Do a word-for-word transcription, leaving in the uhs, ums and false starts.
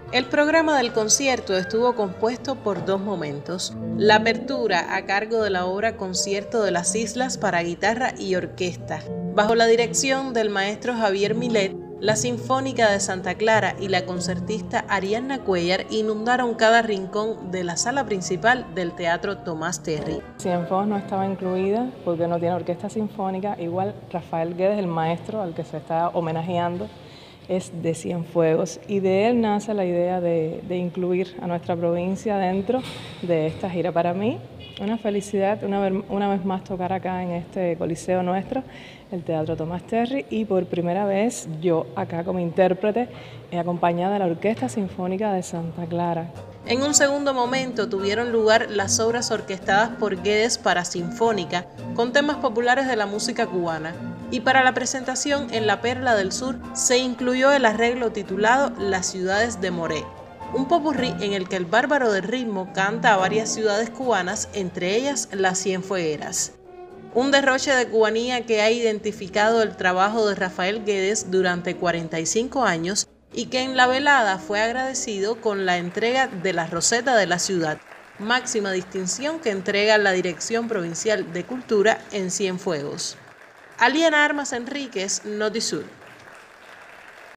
El programa del concierto estuvo compuesto por dos momentos. La apertura a cargo de la obra Concierto de las Islas para guitarra y orquesta, bajo la dirección del maestro Javier Millet. La Sinfónica de Santa Clara y la concertista Arianna Cuellar inundaron cada rincón de la sala principal del Teatro Tomás Terry. Cienfuegos no estaba incluida porque no tiene orquesta sinfónica. Igual Rafael Guedes, el maestro al que se está homenajeando, es de Cienfuegos, y de él nace la idea de, de incluir a nuestra provincia dentro de esta gira. Para mí, una felicidad una vez, una vez más tocar acá en este coliseo nuestro, el Teatro Tomás Terry, y por primera vez yo acá como intérprete, acompañada de la Orquesta Sinfónica de Santa Clara. En un segundo momento tuvieron lugar las obras orquestadas por Guedes para Sinfónica, con temas populares de la música cubana. Y para la presentación en la Perla del Sur se incluyó el arreglo titulado Las ciudades de Moré, un popurrí en el que el bárbaro del ritmo canta a varias ciudades cubanas, entre ellas las Cienfuegueras. Un derroche de cubanía que ha identificado el trabajo de Rafael Guedes durante cuarenta y cinco años y que en la velada fue agradecido con la entrega de la Roseta de la Ciudad, máxima distinción que entrega la Dirección Provincial de Cultura en Cienfuegos. Aliana Armas Enríquez, Notisur.